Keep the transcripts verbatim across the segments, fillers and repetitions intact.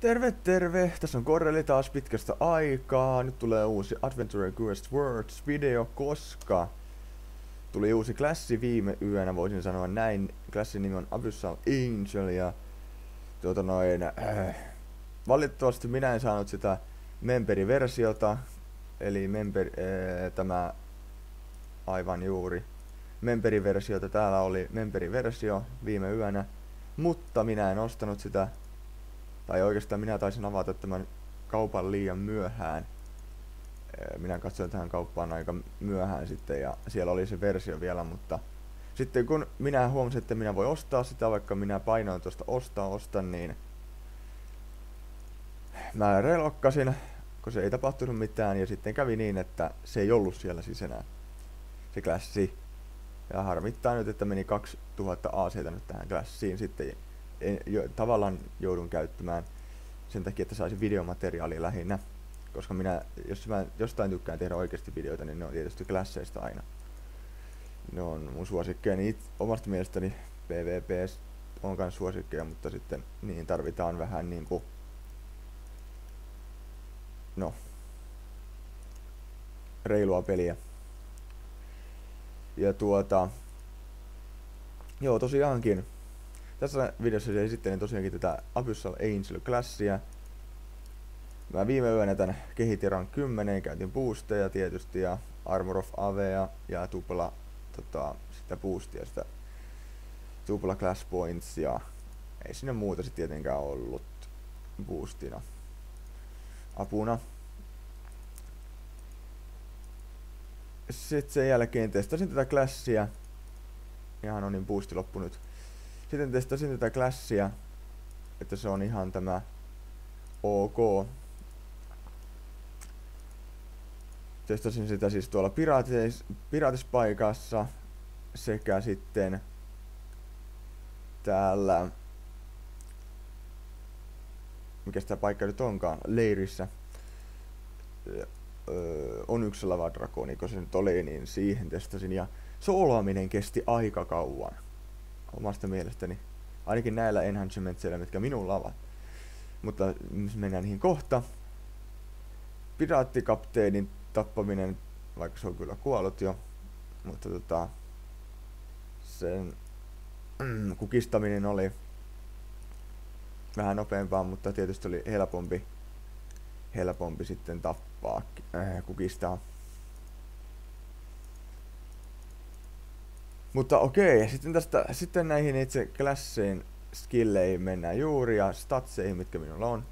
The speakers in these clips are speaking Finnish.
Terve terve, tässä on Korreli taas pitkästä aikaa. Nyt tulee uusi Adventure Quest Worlds video, koska tuli uusi klassi viime yönä, voisin sanoa näin. Klassin nimi on Abyssal Angel ja tuota noin, äh, valitettavasti minä en saanut sitä Memberi-versiota, eli member, äh, tämä aivan juuri Memberi-versiota. Täällä oli Memberi-versio viime yönä, mutta minä en ostanut sitä. Tai oikeastaan minä taisin avata tämän kaupan liian myöhään. Minä katsoin tähän kauppaan aika myöhään sitten ja siellä oli se versio vielä, mutta sitten kun minä huomasin, että minä voi ostaa sitä, vaikka minä painoin tuosta ostaa, ostan, niin mä relokkasin, kun se ei tapahtunut mitään ja sitten kävi niin, että se ei ollut siellä siis enää, se klassi. Ja harmittaa nyt, että meni kaksituhatta A C:tä nyt tähän klassiin sitten. En, jo, tavallaan joudun käyttämään sen takia, että saisin videomateriaalia lähinnä. Koska minä, jos mä jostain tykkään tehdä oikeasti videoita, niin ne on tietysti klasseista aina. Ne on mun suosikkeja, niin omasta mielestäni PvP on kans suosikkeja, mutta sitten niin tarvitaan vähän niinku, no, reilua peliä. Ja tuota, joo tosiaankin. Tässä videossa esittelen tosiaankin tätä Abyssal Angel-klassia. Mä viime yönä tän kehitin rank kymmenen, käytin boosteja tietysti ja Armor of Avea ja tupla tota, sitä boostia, sitä tupla class points ja ei sinne muuta sit tietenkään ollut boostina apuna. Sitten sen jälkeen testasin tätä klassia. Ihan on niin boosti loppu nyt. Sitten testasin tätä klassia, että se on ihan tämä ok. Testasin sitä siis tuolla piraatis, piraatispaikassa sekä sitten täällä, mikä sitä paikka nyt onkaan, leirissä. Öö, on yksi lavadrakoni, kun se nyt oli, niin siihen testasin ja soolaaminen kesti aika kauan. Omasta mielestäni. Ainakin näillä enhancementseillä, mitkä minulla ovat. Mutta mennään niihin kohta. Piraattikapteenin tappaminen, vaikka se on kyllä kuollut jo. Mutta tota, sen mm, kukistaminen oli vähän nopeampaa, mutta tietysti oli helpompi, helpompi sitten tappaa, äh, kukistaa. Mutta okei, sitten tästä sitten näihin itse klasseihin, skilleihin mennään juuri ja statseihin, mitkä minulla on.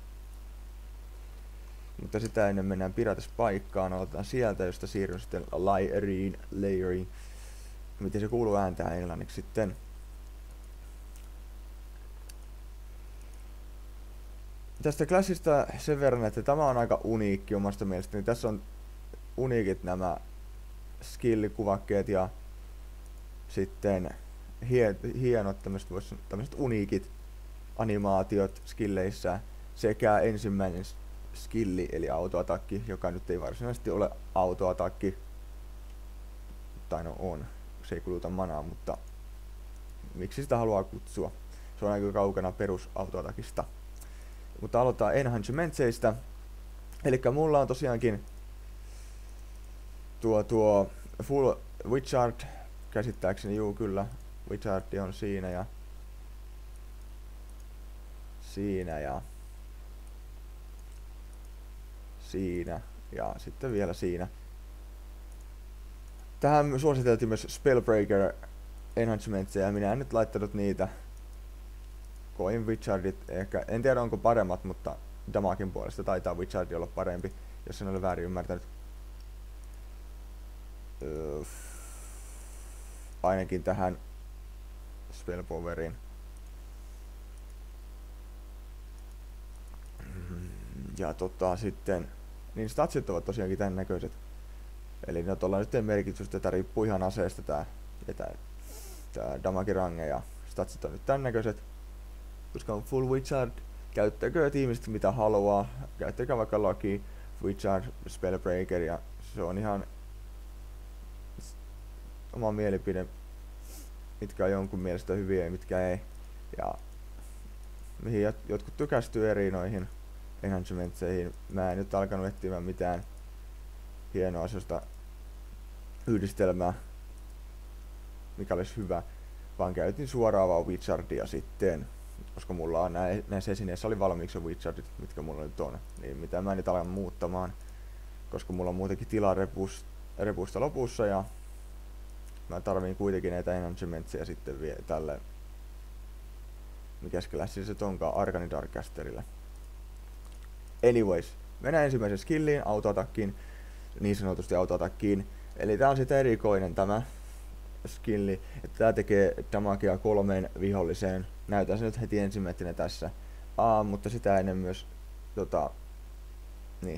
Mutta sitä ennen mennään piratispaikkaan, aloitetaan sieltä, josta siirryn sitten layeriin, layeriin. Miten se kuuluu ääntää englanniksi sitten. Tästä klassista sen verran, että tämä on aika uniikki omasta mielestäni. Tässä on uniikit nämä skillikuvakkeet ja sitten hie, hienot tämmöiset, tämmöiset uniikit animaatiot skilleissä sekä ensimmäinen skilli eli autoatakki, joka nyt ei varsinaisesti ole autoatakki, tai no on, se ei kuluta manaa, mutta miksi sitä haluaa kutsua? Se on aika kaukana perusautoatakista. Mutta aloitetaan enhancementseistä. Eli mulla on tosiaankin tuo tuo full Witchard. Käsittääkseni juu kyllä, Wizardi on siinä ja siinä ja siinä ja sitten vielä siinä. Tähän suositeltiin myös Spellbreaker enhancementseja ja minä en nyt laittanut niitä. Koin Wizardit ehkä, en tiedä onko paremmat, mutta damakin puolesta taitaa Wizardi olla parempi, jos en ole väärin ymmärtänyt. Öö, ainakin tähän spellpoweriin. Ja tota sitten, niin statsit ovat tosiaankin tämän näköiset. Eli no tuolla nyt ei merkitystä, että riippuu ihan aseesta tää, tää, tää damagirange ja statsit on nyt tämän näköiset. Koska on full Wizard, käyttäkö tiimistä mitä haluaa, käyttäkää vaikka Lucky, Wizard, Spellbreaker ja se on ihan oma mielipide, mitkä on jonkun mielestä hyviä ja mitkä ei. Ja mihin jot, jotkut tykästyy eri noihin enhancementseihin. Mä en nyt alkanut etsimään mitään hienoa asioista yhdistelmää, mikä olisi hyvä, vaan käytin suoraan vaan Wizardia sitten, koska mulla on nää, näissä esineissä oli valmiiksi Wizardit, mitkä mulla nyt on, niin mitä mä en nyt alan muuttamaan, koska mulla on muutenkin tilaa repus, repusta lopussa ja mä tarviin kuitenkin näitä enhancementsia sitten vielä tälle, mikäs klassi se onkaan, Arcane Darkcasterille. Anyways, mennään ensimmäisen skilliin, autoatakkiin, niin sanotusti autoatakkiin. Eli tää on sitä erikoinen tämä skilli, että tää tekee damagea kolmeen viholliseen. Näytän se nyt heti ensimmäisenä tässä. Aa, mutta sitä ennen myös tota, niin.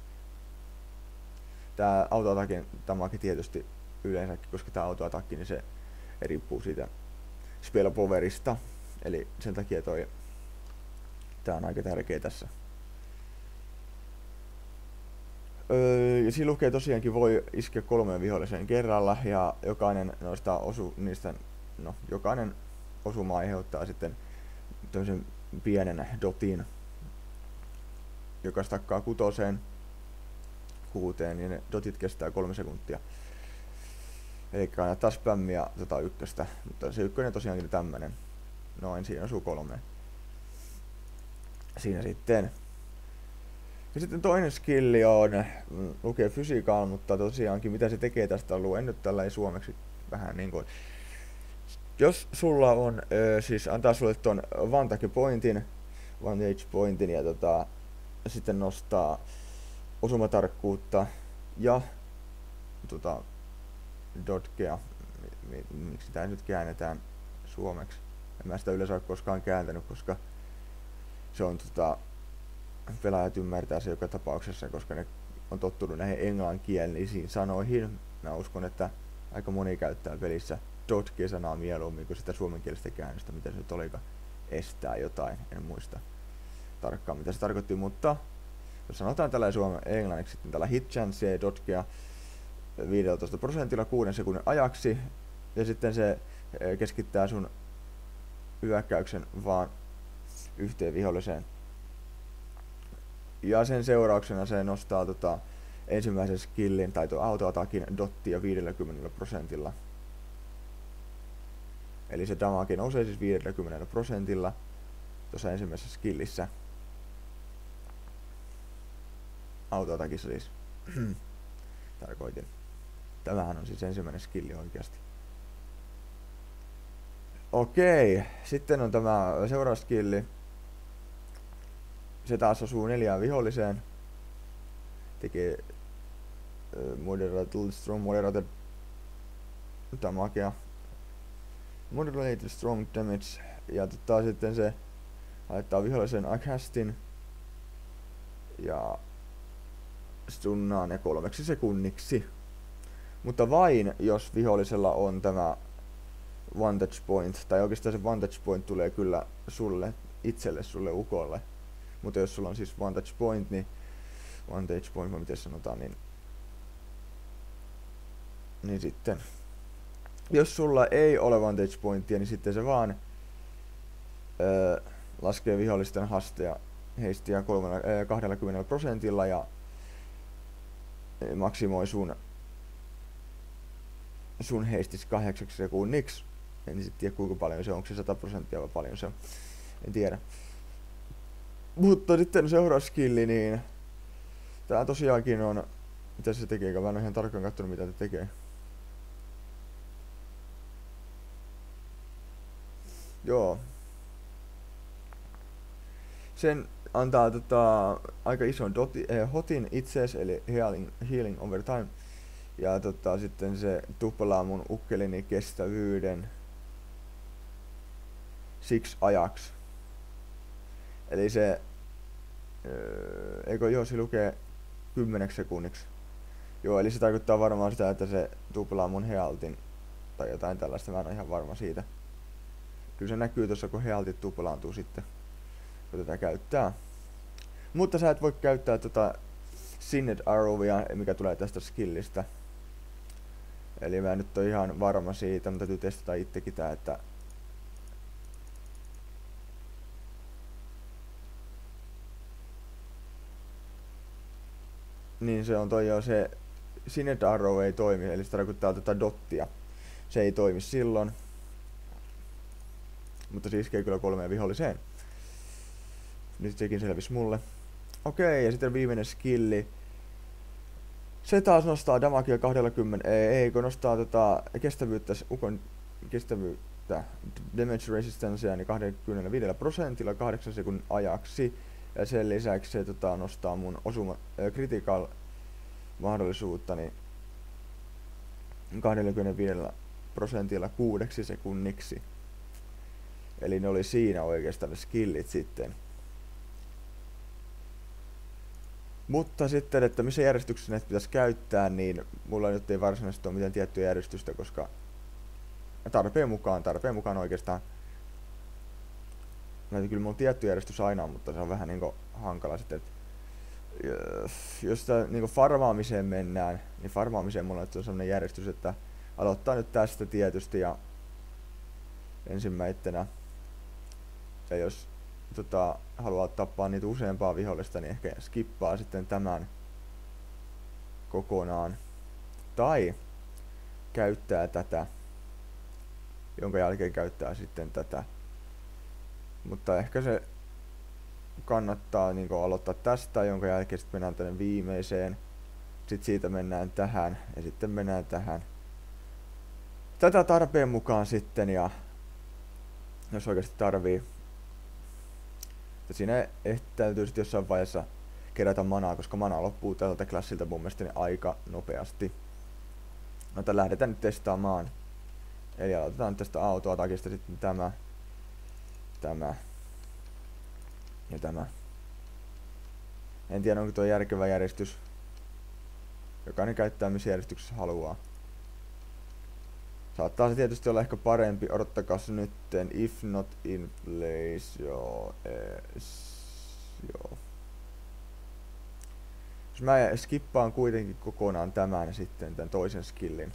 Tää autoatakin damage tietysti yleensäkin, koska tää autoatakki, niin se riippuu siitä spellpowerista. Eli sen takia toi, tää on aika tärkeä tässä. Öö, ja siinä lukee tosiaankin voi iskeä kolmeen viholliseen kerralla ja jokainen noista osu, niistä, no, jokainen osuma aiheuttaa sitten tämmöisen pienen dotin, joka stakkaa kutoseen, kuuteen, niin ne dotit kestää kolme sekuntia. Eli kannattaa spämmiä tota ykköstä, mutta se ykkönen tosiaankin tämmönen. Noin, siinä osuu kolmeen. Siinä sitten. Ja sitten toinen skilli on, lukee fysiikalla, mutta tosiaankin mitä se tekee tästä, luen nyt tällä ei suomeksi vähän niin kuin. Jos sulla on, ö, siis antaa sulle ton Vantage Pointin, Vantage Pointin ja tota, sitten nostaa osumatarkkuutta ja tota, dodgea, miksi tää nyt käännetään suomeksi. En mä sitä yleensä ole koskaan kääntänyt, koska se on tota, pelaajat ymmärtää se joka tapauksessa, koska ne on tottunut näihin englanninkielisiin sanoihin. Mä uskon, että aika moni käyttää pelissä dodge-sanaa mieluummin kuin sitä suomenkielistä käännöstä, mitä se nyt olikaan, estää jotain, en muista tarkkaan mitä se tarkoitti, mutta jos sanotaan tällä suomen englanniksi, sitten tällä hit chance dodgea viisitoista prosentilla kuuden sekunnin ajaksi, ja sitten se keskittää sun hyökkäyksen vaan yhteen viholliseen. Ja sen seurauksena se nostaa tota, ensimmäisen skillin tai autoatakin dottia viidelläkymmenellä prosentilla. Eli se damage nousee siis viidelläkymmenellä prosentilla tuossa ensimmäisessä skillissä. Autoatakissa siis. Tarkoitin. Tämähän on siis ensimmäinen skilli oikeasti. Okei, sitten on tämä seuraava skilli. Se taas osuu neljään viholliseen. Tekee uh, moderated strong moderated damagea. Moderated strong damage. Ja tota, sitten se laittaa vihollisen castin. Ja stunnaa ne kolmeksi sekunniksi. Mutta vain jos vihollisella on tämä vantage point, tai oikeastaan se vantage point tulee kyllä sulle, itselle, sulle ukolle. Mutta jos sulla on siis vantage point, niin vantage point, vai miten sanotaan, niin, niin sitten. Jos sulla ei ole vantage pointia, niin sitten se vaan öö, laskee vihollisten hasteja heistiä kaksikymmentä prosentilla ja maksimoi sun sun heistis kahdeksaksi sekunniksi. En sit tiedä kuinka paljon se on, onko se sata prosenttia vai paljon se on. En tiedä. Mutta sitten seuraava skilli, niin tää tosiaankin on, mitä se tekee, mä en ole ihan tarkkaan kattonut mitä se tekee. Joo. Sen antaa tota, aika ison doti, eh, hotin itsees, eli healing, healing over time. Ja tota, sitten se tuplaa mun ukkelini kestävyyden siksi ajaksi. Eli se, öö, eikö joo, se lukee kymmeneksi sekunniksi. Joo, eli se tarkoittaa varmaan sitä, että se tuplaa mun healtin tai jotain tällaista, mä en ole ihan varma siitä. Kyllä se näkyy tuossa, kun healtit tuplaantuu sitten, kun tätä käyttää. Mutta sä et voi käyttää tota Sinned Arrowia, mikä tulee tästä skillistä. Eli mä en nyt ole ihan varma siitä, mutta täytyy testata itsekin tää, että niin se on toi jo se Sinnet Arrow ei toimi, eli se tarkoittaa tätä dottia. Se ei toimi silloin. Mutta se iskee kyllä kolmeen viholliseen. Nyt sekin selvisi mulle. Okei, ja sitten viimeinen skilli. Se taas nostaa damagea kaksikymmentä, ei, ei kun nostaa tota kestävyyttä, ukon kestävyyttä, damage resistancea niin kaksikymmentäviisi prosentilla kahdeksan sekunnin ajaksi. Ja sen lisäksi se tota, nostaa mun osuma, äh, critical mahdollisuutta niin kaksikymmentäviisi prosentilla kuudeksi sekunniksi. Eli ne oli siinä oikeastaan ne skillit sitten. Mutta sitten, että missä järjestyksessä näitä pitäisi käyttää, niin mulla nyt ei varsinaisesti ole mitään tiettyä järjestystä, koska tarpeen mukaan, tarpeen mukaan oikeastaan. Näitä kyllä mulla on tietty järjestys aina, mutta se on vähän niinku hankala sitten. Jos sitä niinku farmaamiseen mennään, niin farmaamiseen mulla nyt on sellainen järjestys, että aloittaa nyt tästä tietysti ja ensimmäisenä. Ja jos tota, haluaa tappaa niitä useampaa vihollista, niin ehkä skippaa sitten tämän kokonaan. Tai käyttää tätä, jonka jälkeen käyttää sitten tätä. Mutta ehkä se kannattaa niin kuin aloittaa tästä, jonka jälkeen sitten mennään tänne viimeiseen. Sitten siitä mennään tähän ja sitten mennään tähän. Tätä tarpeen mukaan sitten ja jos oikeasti tarvii. Siinä ehkä täytyy sitten jossain vaiheessa kerätä manaa, koska mana loppuu tältä klassilta mun mielestä aika nopeasti. No tän lähdetään nyt testaamaan. Eli aloitetaan tästä autoatakista sitten tämä, tämä ja tämä. En tiedä onko tuo järkevä järjestys. Jokainen käyttää missä järjestyksessä haluaa. Saattaa se tietysti olla ehkä parempi, odottakaa se nytten, if not in place, joo, es, joo. Jos mä skippaan kuitenkin kokonaan tämän sitten, tämän toisen skillin.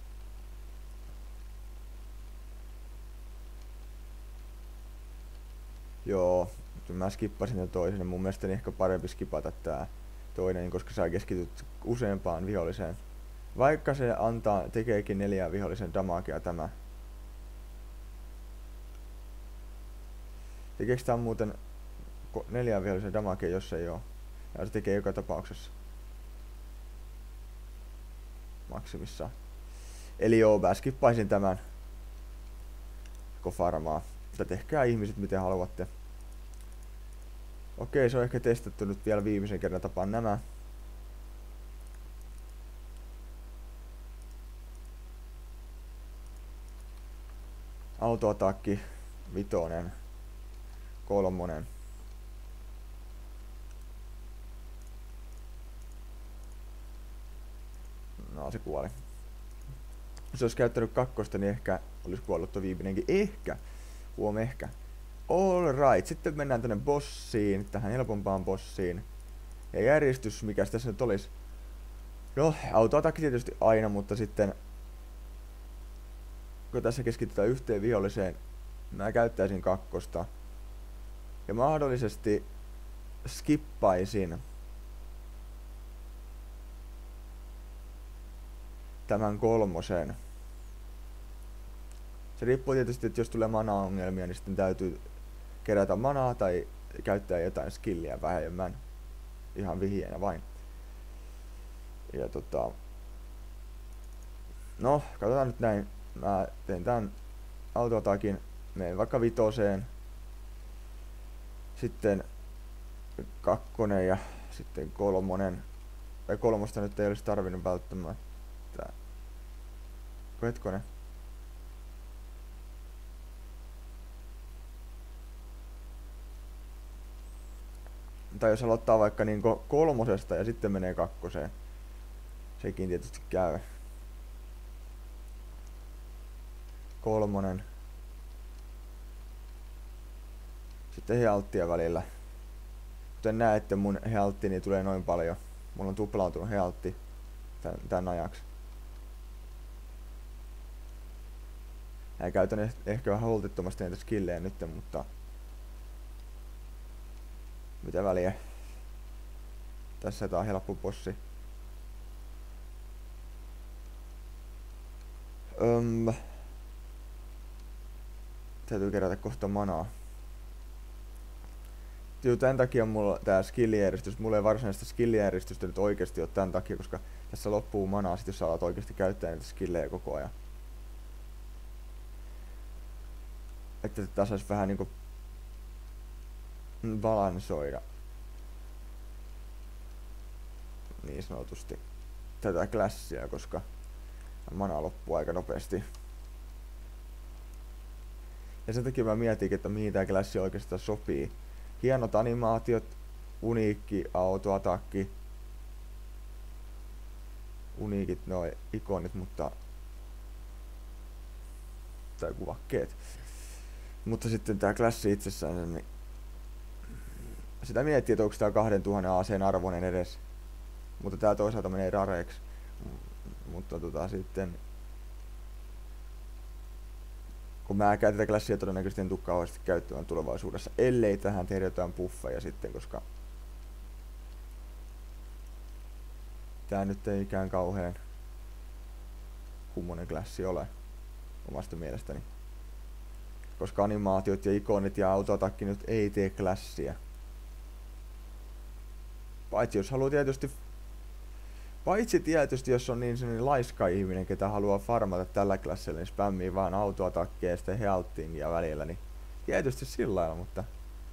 Joo, mä skippasin tämän toisen, niin mun mielestäni ehkä parempi skipata tää toinen, koska sä keskityt useampaan viholliseen. Vaikka se antaa, tekeekin neljää vihollisen damagea tämä. Tekeekö tää muuten neljää vihollisen damagea, jos ei oo? Ja se tekee joka tapauksessa. Maksimissa. Eli joo, mä skippaisin tämän. Farmaa. Mutta tehkää ihmiset miten haluatte. Okei, se on ehkä testattu nyt vielä viimeisen kerran tapaan nämä. Autoatakki, vitonen, kolmonen. No se kuoli. Jos olisi käyttänyt kakkosta, niin ehkä olisi kuollut tuo viimeinenkin. Ehkä. Huom ehkä. Alright, sitten mennään tänne bossiin, tähän helpompaan bossiin. Ja järjestys, mikä tässä nyt olisi. No, autoatakki tietysti aina, mutta sitten kun tässä keskitytään yhteen viholliseen, mä käyttäisin kakkosta. Ja mahdollisesti skippaisin tämän kolmosen. Se riippuu tietysti, että jos tulee mana-ongelmia, niin sitten täytyy kerätä manaa tai käyttää jotain skilliä vähemmän. Ihan vihjeenä vain. Ja tota... No, katsotaan nyt näin. Mä teen tän autoatakin, menen vaikka vitoseen, sitten kakkonen ja sitten kolmonen. Tai kolmosta nyt ei olisi tarvinnut välttämättä. Hetkonen. Tai jos aloittaa vaikka niin kolmosesta ja sitten menee kakkoseen. Sekin tietysti käy. Kolmonen. Sitten healttia välillä. Kuten näette, mun healttini tulee noin paljon. Mulla on tuplaantunut healtti tän, tän ajaksi. Ja käytän eh ehkä vähän holtittomasti näitä skillejä nyt, mutta mitä väliä. Tässä tää on helppo bossi. Öm, täytyy kerätä kohta manaa. Juu, tän takia mulla tää skillijärjestys, mulla ei varsinaista skillijärjestystä nyt oikeesti oo tän takia, koska tässä loppuu manaa sit jos sä alat oikeesti käyttää niitä skillejä koko ajan. Että tätä sais vähän niinku balansoida. Niin sanotusti tätä klassia, koska mana loppuu aika nopeasti. Ja sen takia mä mietin, että mihin tää klassi oikeastaan sopii. Hienot animaatiot, uniikki autoatakki, uniikit noi ikonit, mutta tai kuvakkeet. Mutta sitten tää klassi itsessään, niin sitä miettii, että onko tää kahdentuhannen aseen arvoinen edes. Mutta tää toisaalta menee rareeksi. Mutta tota sitten kun mä käytän tätä klassia todennäköisesti en tuu kauheasti käyttämään tulevaisuudessa, ellei tähän tehdä jotain buffeja sitten, koska tää nyt ei ikään kauheen kummonen klassi ole omasta mielestäni. Koska animaatiot ja ikonit ja autoatakki nyt ei tee klassia. Paitsi jos haluaa tietysti Paitsi tietysti jos on niin sellainen laiska ihminen, ketä haluaa farmata tällä klassilla, niin spämmii vaan autoatakkeja ja sitten healthingia välillä, niin tietysti sillä lailla, mutta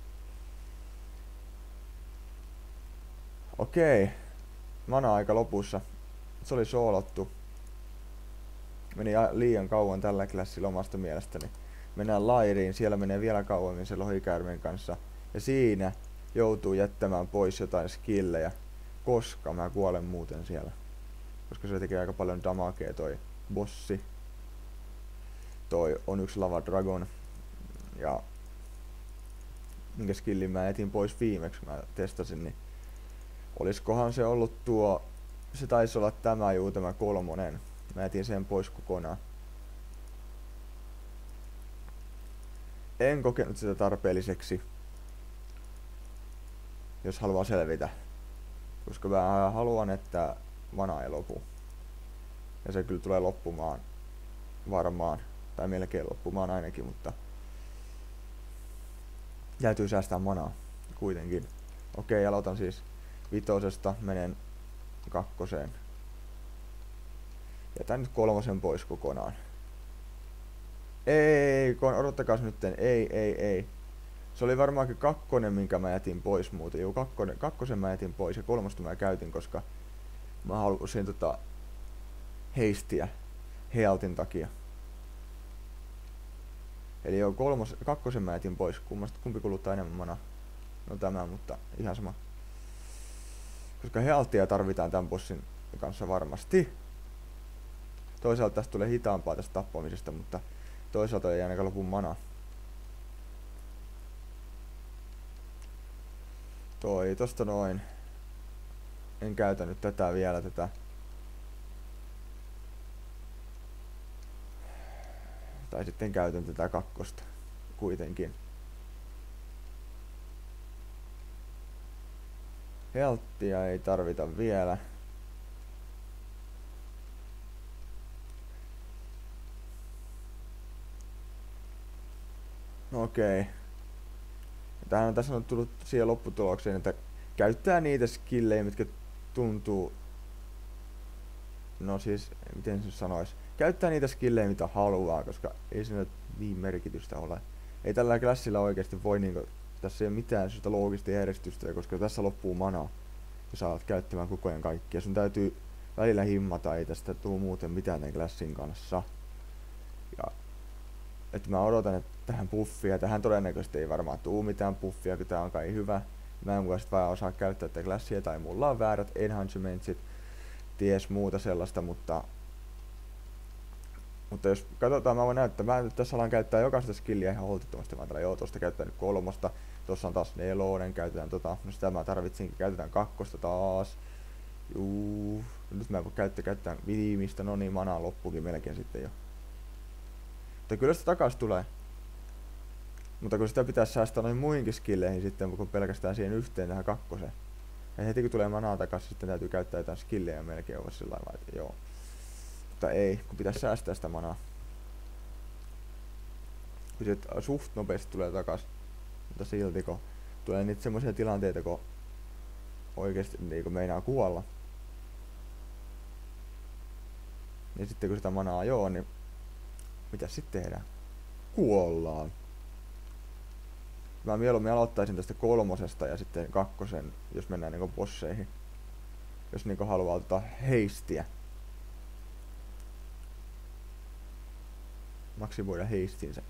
okei. Mana-aika lopussa. Se oli soolottu. Meni liian kauan tällä klassilla omasta mielestäni. Mennään lairiin, siellä menee vielä kauemmin se lohikäärmeen kanssa. Ja siinä joutuu jättämään pois jotain skillejä. Koska mä kuolen muuten siellä. Koska se tekee aika paljon damagea toi bossi. Toi on yksi Lava Dragon. Ja minkä skillin mä etin pois viimeksi mä testasin, niin oliskohan se ollut tuo, se taisi olla tämä juu, tämä kolmonen. Mä etin sen pois kokonaan. En kokenut sitä tarpeelliseksi, jos haluaa selvitä. Koska mä haluan, että mana ei lopu. Ja se kyllä tulee loppumaan varmaan. Tai melkein loppumaan ainakin, mutta täytyy säästää manaa kuitenkin. Okei, aloitan siis vitosesta, menen kakkoseen. Jätän nyt kolmosen pois kokonaan. Ei, odottakas nytten, ei, ei, ei. Se oli varmaankin kakkonen, minkä mä jätin pois muuten. Juu, kakkonen, kakkosen mä jätin pois ja kolmosta mä käytin, koska mä halusin tota heistiä healtin takia. Eli joo, kolmos, kakkosen mä jätin pois. Kummasta, kumpi kuluttaa enemmän manaa? No tämä, mutta ihan sama. Koska healtia tarvitaan tämän bossin kanssa varmasti. Toisaalta tästä tulee hitaampaa tästä tappamisesta, mutta toisaalta ei ainakaan lopu manaa. Toi tosta noin. En käytä nyt tätä vielä tätä. Tai sitten käytän tätä kakkosta kuitenkin. Healthia ei tarvita vielä. No okei. Okay. Tähän tässä on tullut siihen lopputulokseen, että käyttää niitä skillejä, mitkä tuntuu. No siis, miten se sanois? Käyttää niitä skillejä, mitä haluaa, koska ei siinä niin merkitystä ole. Ei tällä klassilla oikeasti voi niinku, tässä ei ole mitään sitä loogista järjestystä, koska tässä loppuu mana. Ja sä alat käyttämään koko ajan kaikkia. Sun täytyy välillä himmata, ei tästä tuu muuten mitään tämän klassin kanssa. Ja että mä odotan, että tähän buffia, tähän todennäköisesti ei varmaan tuu mitään buffia, kun tää on kai hyvä. Mä en mukaan sit vaan osaa käyttää tätä klassia, tai mulla on väärät enhancementsit, ties muuta sellaista, mutta Mutta jos katsotaan, mä voin näyttää, mä nyt tässä alan käyttää jokaista skilliä ihan holtittomasti, vaan tällä joo, tosta käytetään nyt kolmosta, tossa on taas nelonen, käytetään tota, no sitä mä tarvitsinkin, käytetään kakkosta taas. Juu, nyt mä en voi käyttää, käytetään viimeistä, no niin, manaa loppuukin melkein sitten jo. Mutta kyllä sitä takas tulee. Mutta kun sitä pitäisi säästää noin muihinkin skilleihin sitten, kun pelkästään siihen yhteen tähän kakkoseen. Ja heti kun tulee manaa takas, sitten täytyy käyttää jotain skillejä melkein olla sillä lailla, että joo. mutta ei, kun pitäisi säästää sitä manaa. Kun se suht nopeasti tulee takas, mutta silti kun tulee niitä semmoisia tilanteita, kun oikeesti niin meinaa kuolla. Ja sitten kun sitä manaa joo, niin mitä sitten tehdään? Kuollaan. Mä mieluummin aloittaisin tästä kolmosesta ja sitten kakkosen, jos mennään niinku bosseihin. Jos niinku haluaa ottaa heistiä. Maksimoida heistinsä.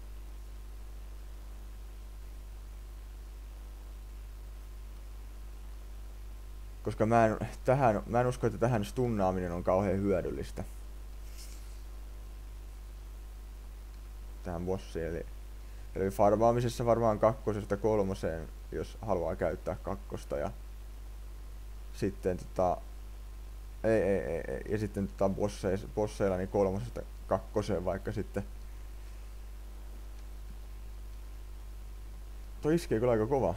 Koska mä en, tähän, mä en usko, että tähän stunnaaminen on kauhean hyödyllistä. Tähän bossiin. Eli, eli farmaamisessa varmaan kakkosesta kolmoseen, jos haluaa käyttää kakkosta. Ja sitten tota... Ei, ei, ei, ei. Ja sitten tota bosseilla, bosseilla niin kolmosesta kakkoseen vaikka sitten. Toi iskee kyllä aika kova.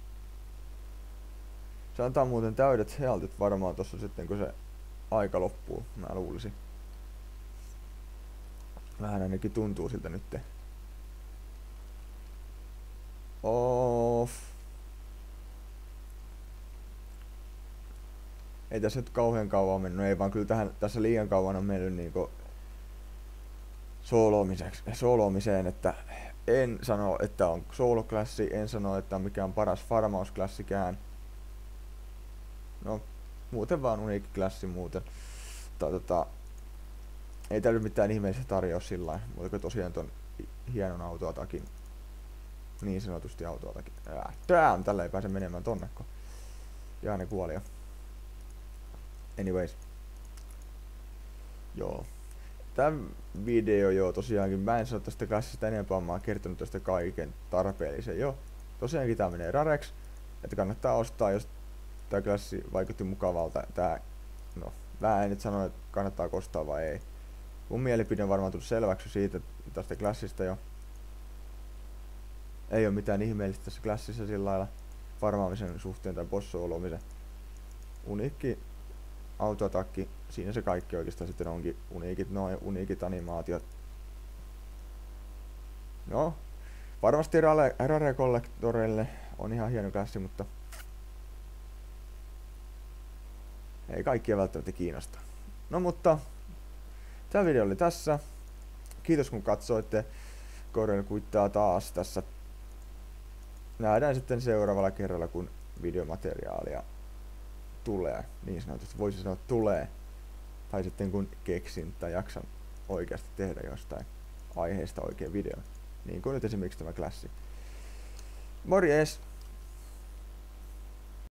Se antaa muuten täydet healthit varmaan tossa sitten kun se aika loppuu, mä luulisin. Vähän ainakin tuntuu siltä nytte. Off. Ei tässä nyt kauhean kauan mennyt, no ei vaan kyllä tähän, tässä liian kauan on mennyt niinku soolomiseen, että en sano, että on sooloklassi, en sano, että on mikään paras farmausklassikään. No, muuten vaan uniikki klassi muuten. Tota, ei täällä mitään ihmeellistä tarjoa sillä lailla, mutta tosiaan ton hienon autoatakin. Niin sanotusti autoatakin. Damn, tällä ei pääse menemään tonnekko. Ja ne kuoli jo. Anyways. Joo. Tää video joo tosiaankin, mä en sano tästä klassista enempää, mä oon kertonut tästä kaiken tarpeellisen. Joo, tosiaankin tää menee rareksi, että kannattaa ostaa, jos tää klassi vaikutti mukavalta. Tää, no, mä en nyt sano, että kannattaa ostaa vai ei. Mun mielipide on varmaan tullut selväksi siitä tästä klassista jo. Ei oo mitään ihmeellistä tässä klassissa sillä lailla farmaamisen suhteen tai boss-olomisen. Uniikki autoatakki, siinä se kaikki oikeastaan sitten onkin uniikit, noin uniikit animaatiot. No, varmasti Rare Collectorille on ihan hieno klassi, mutta ei kaikkia välttämättä kiinnosta. No mutta, tämä video oli tässä. Kiitos kun katsoitte. Korel kuittaa taas tässä. Nähdään sitten seuraavalla kerralla, kun videomateriaalia tulee, niin sanotusti voisi sanoa tulee, tai sitten kun keksin tai jaksan oikeasti tehdä jostain aiheesta oikein video, niin kuin nyt esimerkiksi tämä klassi. Morjes!